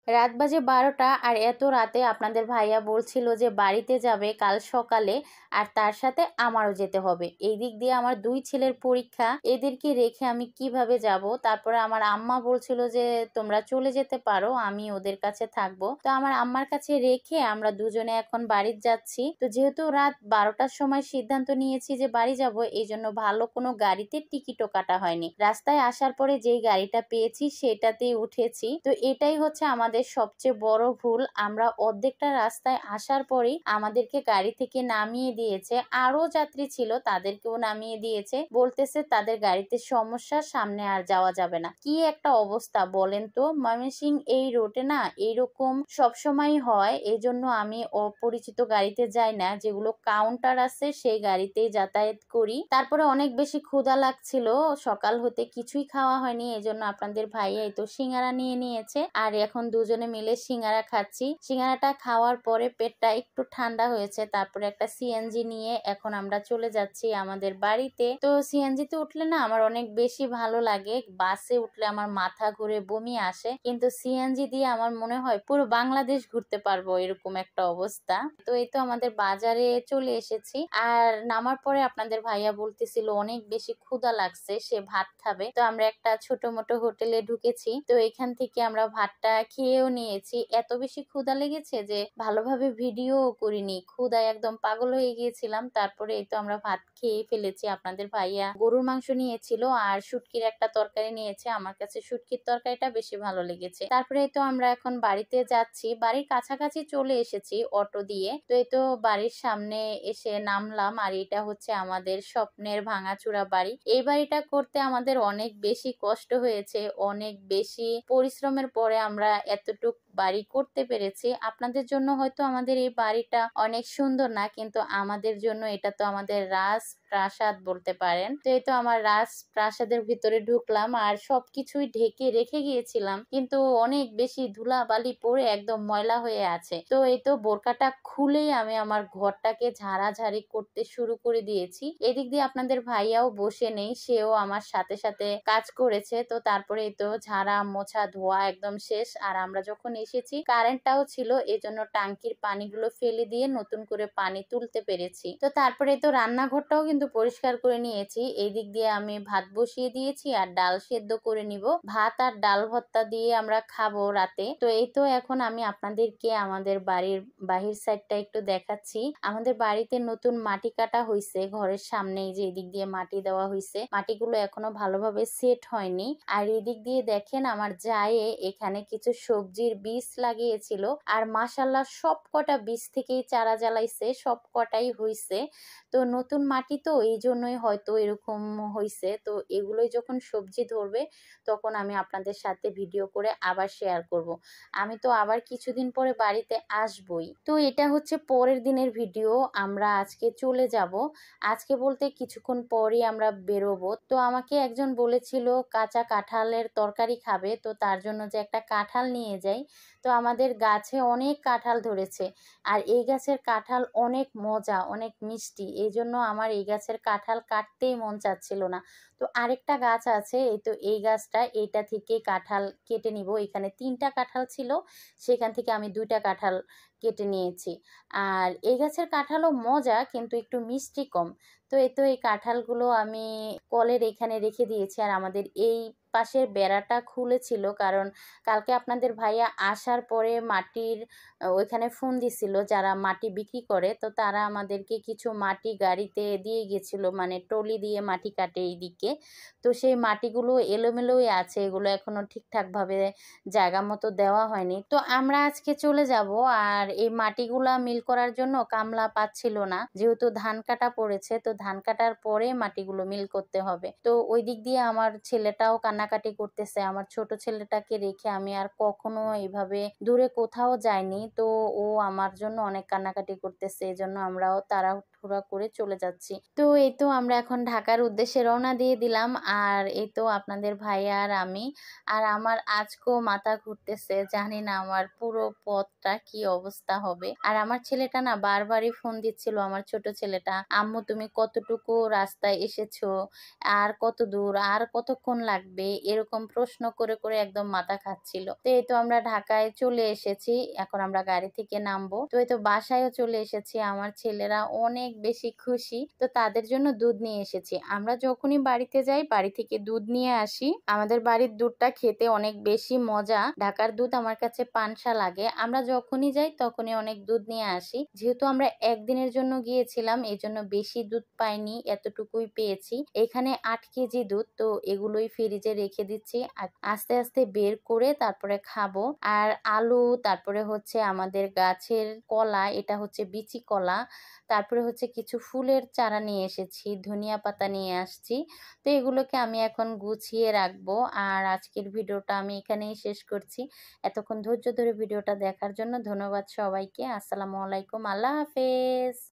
রাত বাজে 12টা আর এত রাতে আপনাদের ভাইয়া বলছিল যে বাড়িতে যাবে কাল সকালে, আর তার সাথে আমারও যেতে হবে। এই দিক দিয়ে আমার 2 ছেলের পরীক্ষা, এদেরকে রেখে আমি কিভাবে যাব। তারপরে আমার আম্মা বলছিল যে তোমরা চলে যেতে পারো, আমি ওদের কাছে থাকবো। তো আমার আম্মার কাছে রেখে আমরা দুজনে এখন বাড়ি যাচ্ছি। তো যেহেতু রাত 12টার সময় সিদ্ধান্ত নিয়েছি যে বাড়ি যাব, এই জন্য ভালো কোনো গাড়িতে টিকিটও কাটা হয়নি। রাস্তায় আসার পরে যেই গাড়িটা পেয়েছি সেটাতেই উঠেছি। তো এটাই হচ্ছে আমাদের সবচেয়ে বড় ভুল। আমরা অর্ধেকটা রাস্তায় আসার পরেই আমাদেরকে গাড়ি থেকে নামিয়ে দিয়েছে। আরো যাত্রী ছিল, তাদেরকেও নামিয়ে দিয়েছে, বলতেছে তাদের গাড়িতে সমস্যা, সামনে আর যাওয়া যাবে না। কি একটা অবস্থা বলেন তো। ময়মনসিংহ এই রোডে না এইরকম সবসময় হয়, এই জন্য আমি অপরিচিত গাড়িতে যাই না, যেগুলো কাউন্টার আছে সেই গাড়িতেই যাতায়াত করি। তারপরে অনেক বেশি ক্ষুধা লাগছিল, সকাল হতে কিছুই খাওয়া হয়নি, এই জন্য আপনাদের ভাইয়া এই তো সিঙ্গারা নিয়ে নিয়েছে আর এখন দুজনে মিলে সিঙ্গারা খাচ্ছি। সিঙ্গারাটা খাওয়ার পরে পেটটা একটু ঠান্ডা হয়েছে, তারপরে একটা সিএনজি নিয়ে এখন আমরা চলে যাচ্ছি আমাদের বাড়িতে। তো সিএনজিতে উঠলে না আমার অনেক বেশি ভালো লাগে, বাসে উঠলে আমার মাথা ঘুরে বমি আসে, কিন্তু সিএনজি দিয়ে আমার মনে হয় পুরো বাংলাদেশ ঘুরতে পারবো, এরকম একটা অবস্থা। তো এই তো আমাদের বাজারে চলে এসেছি, আর নামার পরে আপনাদের ভাইয়া বলতেছিল অনেক বেশি ক্ষুধা লাগছে, সে ভাত খাবে। তো আমরা একটা ছোট মোটো হোটেলে ঢুকেছি, তো এখান থেকে আমরা ভাতটা খেয়েও নিয়েছি। এত বেশি ক্ষুধা লেগেছে যে ভালোভাবে ভিডিও করিনি, ক্ষুধায় একদম পাগল হয়ে গিয়েছিলাম। তারপরে এই তো আমরা ভাত খেয়ে ফেলেছি। আপনাদের ভাইয়া গরুর মাংস নিয়েছিল আর শুটকির একটা তরকারি নিয়েছে, আমার কাছে শুটকির তরকারিটা বেশি ভালো লেগেছে। তারপরে এই তো আমরা এখন বাড়িতে যাচ্ছি, বাড়ির কাছাকাছি চলে এসেছি অটো দিয়ে। তো এই তো বাড়ির সামনে এসে নামলাম, আর এটা হচ্ছে আমাদের স্বপ্নের ভাঙাচুরা বাড়ি। এই বাড়িটা করতে আমাদের অনেক বেশি কষ্ট হয়েছে, অনেক বেশি পরিশ্রমের পরে আমরা এতটুক বাড়ি করতে পেরেছি। আপনাদের জন্য হয়তো আমাদের এই বাড়িটা অনেক সুন্দর না, কিন্তু আমাদের জন্য এটা তো আমাদের রাজপ্রাসাদ বলতে পারেন। তো এই তো আমার রাজপ্রাসাদের ভিতরে ঢুকলাম, আর সবকিছুই ঢেকে রেখে গিয়েছিলাম, কিন্তু অনেক বেশি ধুলাবালি পড়ে একদম ময়লা হয়ে আছে। তো এই তো বোরকাটা খুলেই আমি আমার ঘরটাকে ঝাড়াঝাড়ি করতে শুরু করে দিয়েছি। এদিক দিয়ে আপনাদের ভাইয়াও বসে নেই, সেও আমার সাথে সাথে কাজ করেছে। তো তারপরে এই তো ঝাড়া মোছা ধোয়া একদম শেষ, আর আমরা যখন এসেছি কারেন্টটাও ছিল, এজন্য টাঙ্কির পানিগুলো ফেলে দিয়ে নতুন করে পানি তুলতে পেরেছি। তো তারপরে তো রান্নাঘরটাও কিন্তু পরিষ্কার করে নিয়েছি। এই দিক দিয়ে আমি ভাত বসিয়ে দিয়েছি আর ডাল সেদ্ধ করে নিব। ভাত আর ডাল ভর্তা দিয়ে আমরা খাবো রাতে। তো এই তো এখন আমি আপনাদেরকে আমাদের বাড়ির বাহির সাইডটা একটু দেখাচ্ছি। আমাদের বাড়িতে নতুন মাটি কাটা হয়েছে ঘরের সামনেই, যে এদিক দিয়ে মাটি দেওয়া হয়েছে, মাটিগুলো এখনো ভালোভাবে সেট হয়নি। আর এদিক দিয়ে দেখেন আমার জায়ে এখানে কিছু সবজির বীজ লাগিয়েছিল, আর মাশাআল্লাহ সব কটা বীজ থেকেই চারা জ্বালাইছে, সব কটাই হইছে। তো নতুন মাটি তো এই জন্যই হয়তো এরকম হইছে। তো এগুলোই যখন সবজি ধরবে তখন আমি আপনাদের সাথে ভিডিও করে আবার শেয়ার করব। আমি তো আবার কিছুদিন পরে বাড়িতে আসবই। তো এটা হচ্ছে পরের দিনের ভিডিও। আমরা আজকে চলে যাব, আজকে বলতে কিছুক্ষণ পরই আমরা বেরোবো। তো আমাকে একজন বলেছিল কাঁচা কাঁঠালের তরকারি খাবে, তো তার জন্য যে একটা কাঁঠাল নিয়ে যাই। তো আমাদের গাছে অনেক কাঁঠাল ধরেছে, আর এই গাছের কাঁঠাল অনেক মজা, অনেক মিষ্টি, এই জন্য আমার এই গাছের কাঁঠাল কাটতেই মন চাচ্ছিল না। তো আরেকটা গাছ আছে, এই তো এই গাছটা, এইটা থেকে কাঁঠাল কেটে নিব। এখানে 3টা কাঁঠাল ছিল, সেখান থেকে আমি 2টা কাঁঠাল কেটে নিয়েছি। আর এই গাছের কাঁঠালও মজা, কিন্তু একটু মিষ্টি কম। তো এই তো এই কাঁঠালগুলো আমি কলের এখানে রেখে দিয়েছি। আর আমাদের এই পাশের বেড়াটা খুলেছিল, কারণ কালকে আপনাদের ভাইয়া আসার পরে মাটির ওইখানে ফোন দিছিল যারা মাটি বিক্রি করে, তো তারা আমাদেরকে কিছু মাটি গাড়িতে দিয়ে গেছিল, মানে ট্রলি দিয়ে মাটি কাটে এইদিকে। তো সেই মাটিগুলো এলোমেলোই আছে, এগুলো এখনো ঠিকঠাক ভাবে জায়গা মতো দেওয়া হয়নি। তো আমরা আজকে চলে যাব, আর এই মাটিগুলা মিল করার জন্য কামলা পাচ্ছিল না, যেহেতু ধান কাটা পড়েছে, তো ধান কাটার পরে মাটিগুলো মিল করতে হবে। তো ওই দিক দিয়ে আমার ছেলেটাও কান্নাকাটি করতেছে। আমার ছোট ছেলেটাকে রেখে আমি আর কখনো এইভাবে দূরে কোথাও যাইনি, তো ও আমার জন্য অনেক কান্নাকাটি করতেছে, এই জন্য আমরাও তাড়াহুড়া করে চলে যাচ্ছি। তো এই তো আমরা এখন ঢাকার উদ্দেশ্যে রওনা দিয়ে দিলাম। আর এই তো আপনাদের ভাইয়া আর আমি। আর আমার আজকেও মাথা ঘুরতেছে, জানি না আমার পুরো পথটা কি অবস্থা হবে। আর আমার ছেলেটা না বারবারই ফোন দিচ্ছিল, আমার ছোট ছেলেটা, আম্মু তুমি কতটুকু রাস্তায় এসেছো, আর কত দূর, আর কতক্ষণ লাগবে, এরকম প্রশ্ন করে করে একদম মাথা খাচ্ছিল। তো এই তো আমরা ঢাকায় চলে এসেছি, এখন আমরা গাড়ি থেকে নামবো। তো এই তো বাসায়ও চলে এসেছি, আমার ছেলেরা অনেক বেশি খুশি। তো তাদের জন্য দুধ নিয়ে এসেছি। আমরা যখনই বাড়িতে যাই বাড়ি থেকে দুধ নিয়ে আসি। আমাদের বাড়ির দুধটা খেতে অনেক বেশি মজা। ঢাকার দুধ আমার কাছে পানসা লাগে। আমরা যখনই যাই তখনই অনেক দুধ নিয়ে আসি। যেহেতু আমরা একদিনের জন্য গিয়েছিলাম এই জন্য বেশি দুধ পাইনি, এতটুকুই পেয়েছি। এখানে 8 কেজি দুধ, তো এগুলোই ফ্রিজে রেখে দিচ্ছি। আর আস্তে আস্তে বের করে তারপরে খাবো। আর আলু, তারপরে হচ্ছে আমাদের গাছের কলা, এটা হচ্ছে বিচি কলা, তারপরে হচ্ছে কিছু ফুলের চারা নিয়ে এসেছি, ধনিয়া পাতা নিয়ে আসছি। তো এগুলোকে আমি এখন গুছিয়ে রাখবো। আর আজকের ভিডিওটা আমি এখানেই শেষ করছি। এতক্ষণ ধৈর্য ধরে ভিডিওটা দেখার জন্য ধন্যবাদ সবাইকে। আসসালামু আলাইকুম, আল্লাহ হাফেজ।